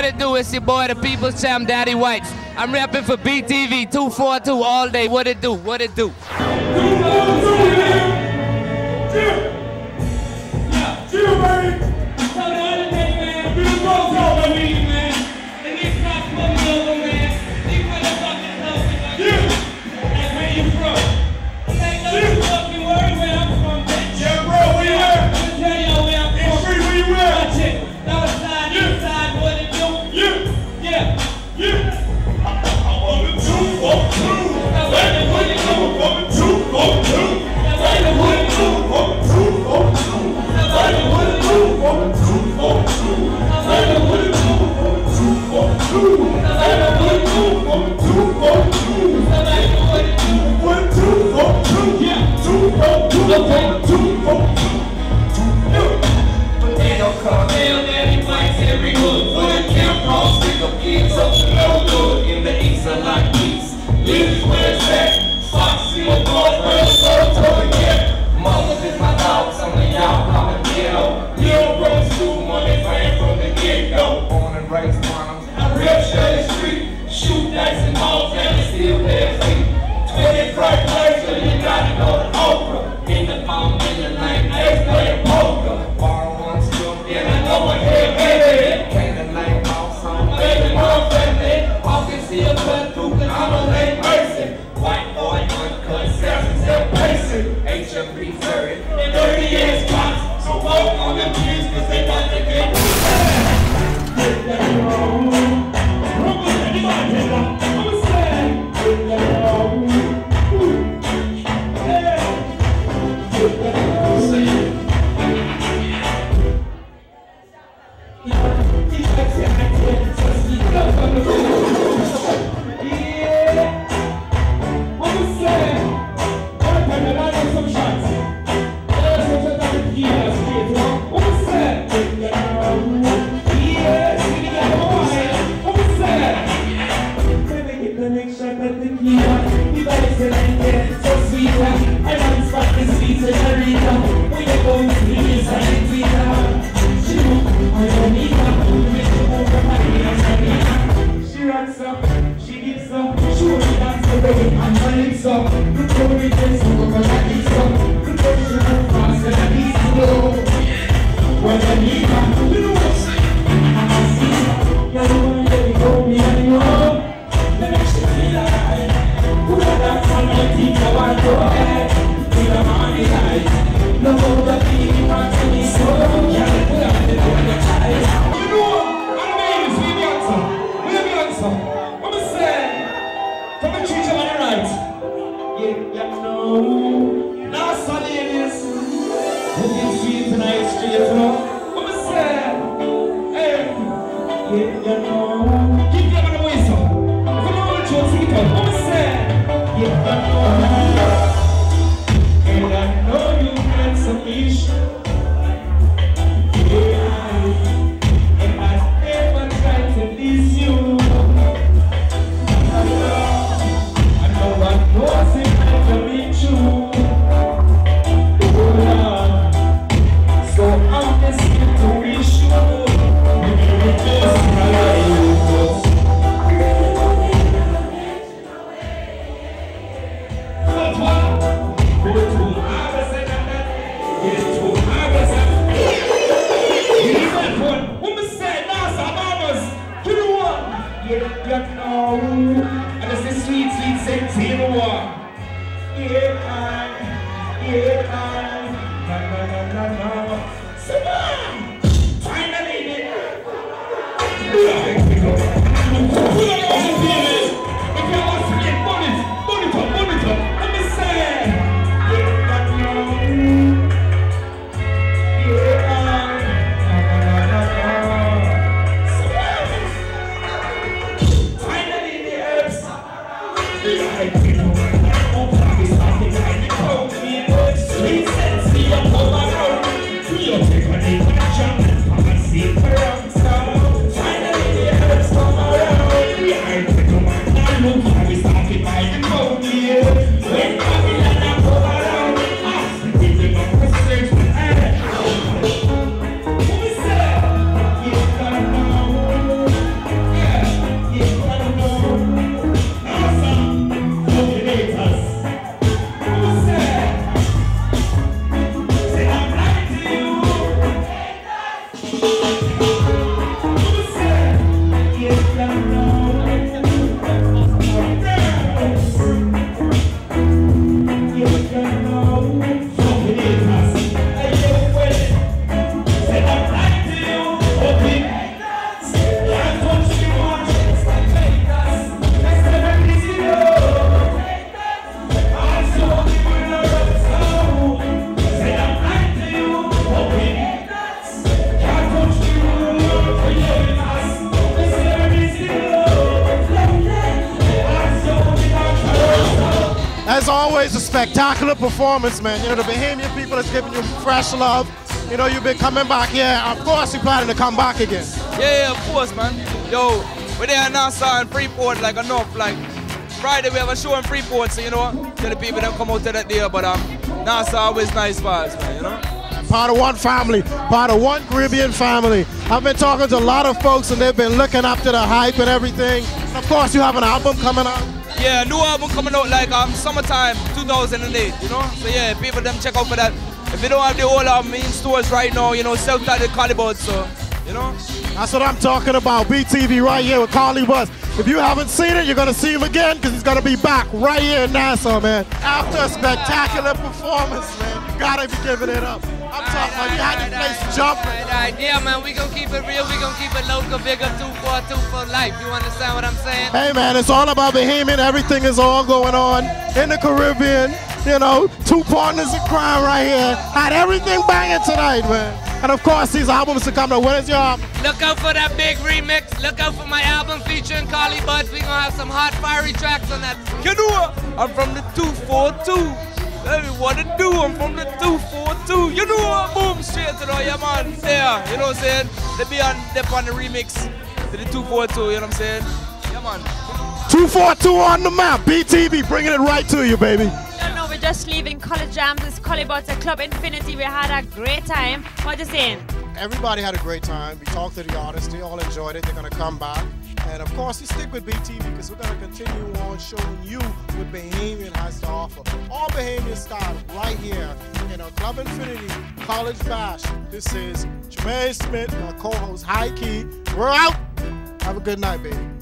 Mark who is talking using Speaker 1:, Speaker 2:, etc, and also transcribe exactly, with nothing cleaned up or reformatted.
Speaker 1: it do? It's your boy, the People's Champ, Daddy Whites. I'm rapping for B T V two forty-two all day. What it do? What it do?
Speaker 2: Finally, the herbs come around. always a spectacular performance, man. You know, the Bahamian people is giving you fresh love. You know, you've been coming back here. Of course, you're planning to come back again.
Speaker 3: Yeah, yeah, of course, man. Yo, we're there in Nassau and Freeport, like enough. Like, Friday we have a show in Freeport, so you know, tell the people don't come out to that day, but um, Nassau always nice for us, man, you know?
Speaker 2: Part of one family, part of one Caribbean family. I've been talking to a lot of folks and they've been looking up to the hype and everything. And of course, you have an album coming out.
Speaker 3: Yeah, new album coming out like um summertime two thousand eight, you know? So yeah, people them check out for that. If you don't have the whole album in stores right now, you know, self-titled Collie Buddz, so, you know?
Speaker 2: That's what I'm talking about, B T V right here with Collie Buddz. If you haven't seen it, you're going to see him again because he's going to be back right here in Nassau, man. After a spectacular performance, man, you got to be giving it up. I'm talking about you had the place jumping.
Speaker 1: All right, yeah, man, we gonna keep it real, we gonna keep it local, big up two four two for life. You understand what I'm saying?
Speaker 2: Hey, man, it's all about Bahamian. Everything is all going on in the Caribbean. You know, two partners in crime right here. Had everything banging tonight, man. And of course, these albums to come. Now, when is your album?
Speaker 1: Look out for that big remix. Look out for my album featuring Collie Buddz. We gonna have some hot, fiery tracks on that.
Speaker 3: You know what? I'm from the two four two. Hey, what it do? I'm from the two four two. You know what? Boom, straight to the, yeah, man. There, you know what I'm saying? They be on, they on the remix to the two four two, you know what I'm saying? Yeah, man.
Speaker 2: two four two on the map. B T V bringing it right to you, baby.
Speaker 4: No, no, we're just leaving College Jams. It's Collie Buddz at Club Infinity. We had a great time. What you saying?
Speaker 2: Everybody had a great time. We talked to the artists. They all enjoyed it. They're going to come back. And of course, you stick with B T V because we're going to continue on showing you what Bahamian has to offer. All Bahamian style right here in our Club Infinity College Bash. This is Jermaine Smith, my co-host, High Key. We're out. Have a good night, baby.